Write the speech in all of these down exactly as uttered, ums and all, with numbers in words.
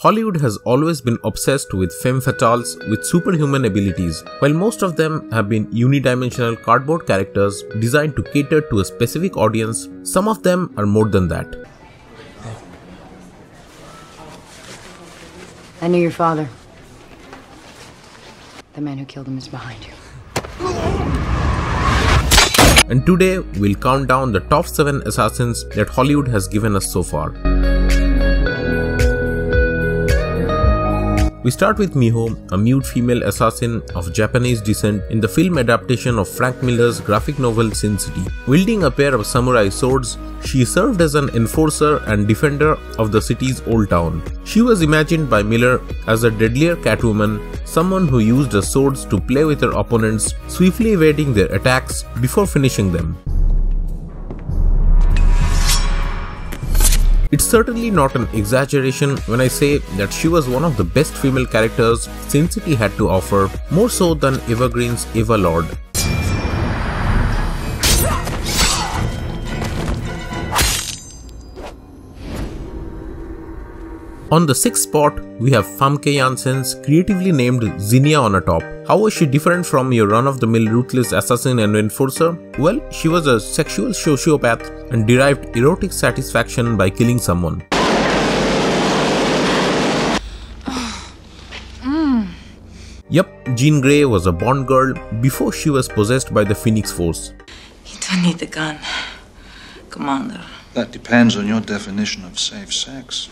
Hollywood has always been obsessed with femme fatales with superhuman abilities. While most of them have been uni-dimensional cardboard characters designed to cater to a specific audience, some of them are more than that. I knew your father. The man who killed him is behind you. And today, we'll count down the top seven assassins that Hollywood has given us so far. We start with Miho, a mute female assassin of Japanese descent in the film adaptation of Frank Miller's graphic novel Sin City. Wielding a pair of samurai swords, she served as an enforcer and defender of the city's old town. She was imagined by Miller as a deadlier Catwoman, someone who used her swords to play with her opponents, swiftly evading their attacks before finishing them. It's certainly not an exaggeration when I say that she was one of the best female characters Sin City had to offer, more so than Evergreen's Eva Lord. On the sixth spot, we have Famke Janssen's creatively named Zinnia on a top. How was she different from your run-of-the-mill ruthless assassin and enforcer? Well, she was a sexual sociopath and derived erotic satisfaction by killing someone. mm. Yep, Jean Grey was a Bond girl before she was possessed by the Phoenix Force. You don't need the gun, Commander. That depends on your definition of safe sex.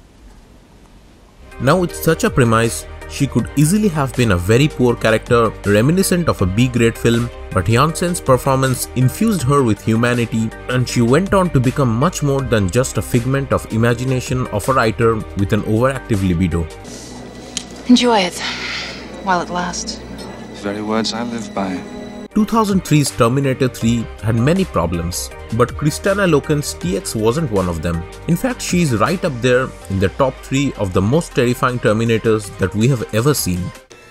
Now with such a premise, she could easily have been a very poor character reminiscent of a B-grade film, but Janssen's performance infused her with humanity and she went on to become much more than just a figment of imagination of a writer with an overactive libido. Enjoy it, while it lasts. Very words I live by. two thousand three's Terminator three had many problems, but Kristanna Loken's T X wasn't one of them. In fact, she is right up there in the top three of the most terrifying Terminators that we have ever seen.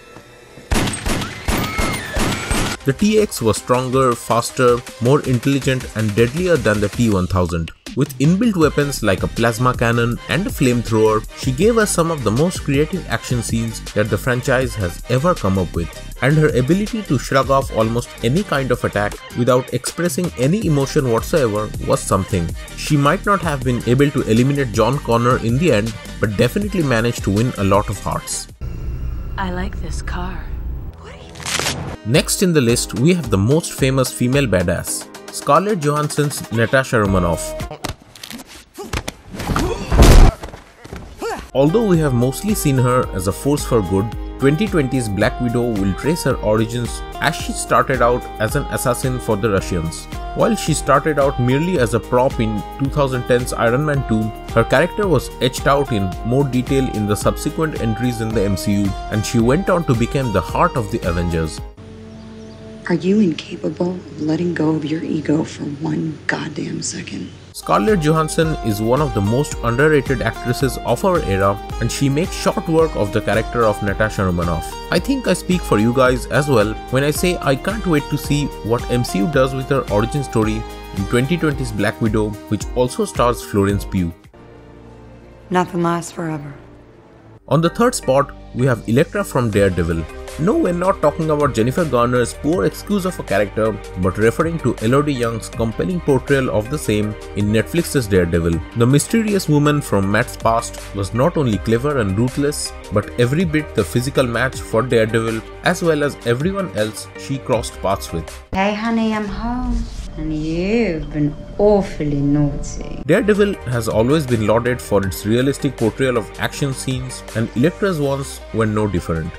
The T X was stronger, faster, more intelligent and deadlier than the T one thousand. With inbuilt weapons like a plasma cannon and a flamethrower, she gave us some of the most creative action scenes that the franchise has ever come up with. And her ability to shrug off almost any kind of attack without expressing any emotion whatsoever was something. She might not have been able to eliminate John Connor in the end, but definitely managed to win a lot of hearts. I like this car. Next in the list, we have the most famous female badass, Scarlett Johansson's Natasha Romanoff. Although we have mostly seen her as a force for good, twenty twenty's Black Widow will trace her origins as she started out as an assassin for the Russians. While she started out merely as a prop in two thousand ten's Iron Man two, her character was etched out in more detail in the subsequent entries in the M C U, and she went on to become the heart of the Avengers. Are you incapable of letting go of your ego for one goddamn second? Scarlett Johansson is one of the most underrated actresses of our era, and she makes short work of the character of Natasha Romanoff. I think I speak for you guys as well when I say I can't wait to see what M C U does with her origin story in twenty twenty's Black Widow, which also stars Florence Pugh. Nothing lasts forever. On the third spot, we have Elektra from Daredevil. No, we're not talking about Jennifer Garner's poor excuse of a character, but referring to Elodie Young's compelling portrayal of the same in Netflix's Daredevil. The mysterious woman from Matt's past was not only clever and ruthless, but every bit the physical match for Daredevil, as well as everyone else she crossed paths with. Hey honey, I'm home. And you've been awfully naughty. Daredevil has always been lauded for its realistic portrayal of action scenes, and Elektra's ones were no different.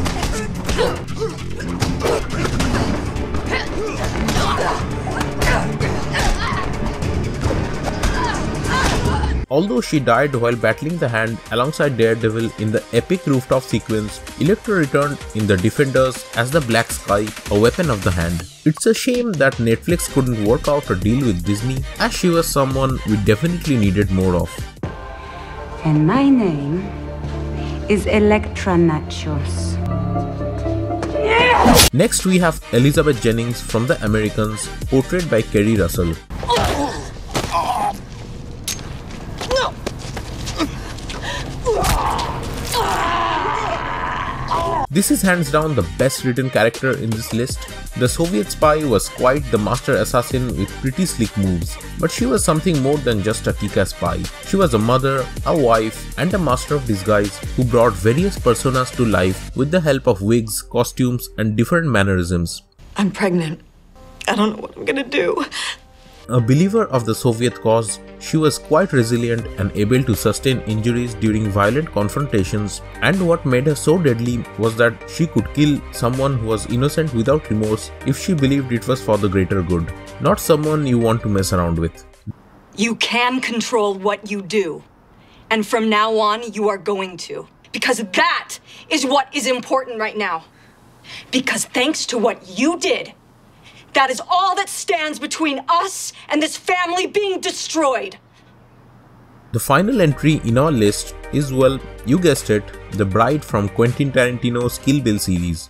Although she died while battling the Hand alongside Daredevil in the epic rooftop sequence, Elektra returned in The Defenders as the Black Sky, a weapon of the Hand. It's a shame that Netflix couldn't work out a deal with Disney, as she was someone we definitely needed more of. And my name is Elektra Nachos. Next we have Elizabeth Jennings from The Americans, portrayed by Kerry Russell. This is hands down the best written character in this list. The Soviet spy was quite the master assassin with pretty slick moves, but she was something more than just a kick-ass spy. She was a mother, a wife, and a master of disguise who brought various personas to life with the help of wigs, costumes, and different mannerisms. I'm pregnant. I don't know what I'm gonna do. A believer of the Soviet cause, she was quite resilient and able to sustain injuries during violent confrontations, and what made her so deadly was that she could kill someone who was innocent without remorse if she believed it was for the greater good, not someone you want to mess around with. You can control what you do, and from now on you are going to, because that is what is important right now. Because thanks to what you did, that is all that stands between us and this family being destroyed. The final entry in our list is, well, you guessed it, The Bride from Quentin Tarantino's Kill Bill series.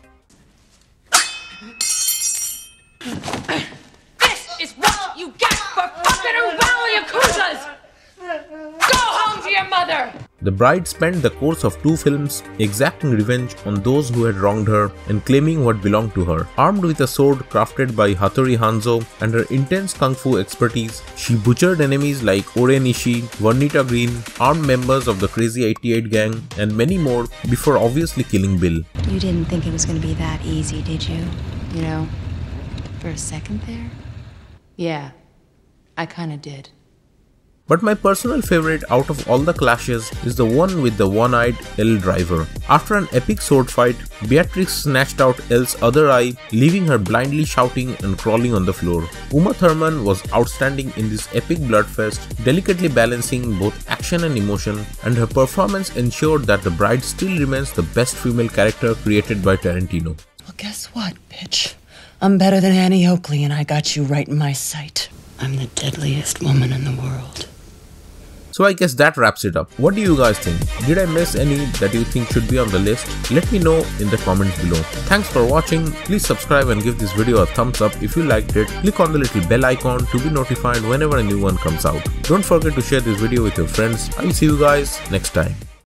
This is what you get for fucking around with Yakuzas! Go home to your mother! The bride spent the course of two films exacting revenge on those who had wronged her and claiming what belonged to her. Armed with a sword crafted by Hattori Hanzo and her intense kung fu expertise, she butchered enemies like Ore Nishi, Vernita Green, armed members of the Crazy eighty-eight gang, and many more before obviously killing Bill. You didn't think it was going to be that easy, did you? You know, for a second there? Yeah, I kind of did. But my personal favorite out of all the clashes is the one with the one-eyed Elle driver. After an epic sword fight, Beatrix snatched out Elle's other eye, leaving her blindly shouting and crawling on the floor. Uma Thurman was outstanding in this epic bloodfest, delicately balancing both action and emotion, and her performance ensured that The Bride still remains the best female character created by Tarantino. Well, guess what, bitch? I'm better than Annie Oakley, and I got you right in my sight. I'm the deadliest woman in the world. So I guess that wraps it up. What do you guys think? Did I miss any that you think should be on the list? Let me know in the comments below. Thanks for watching. Please subscribe and give this video a thumbs up if you liked it. Click on the little bell icon to be notified whenever a new one comes out. Don't forget to share this video with your friends. I will see you guys next time.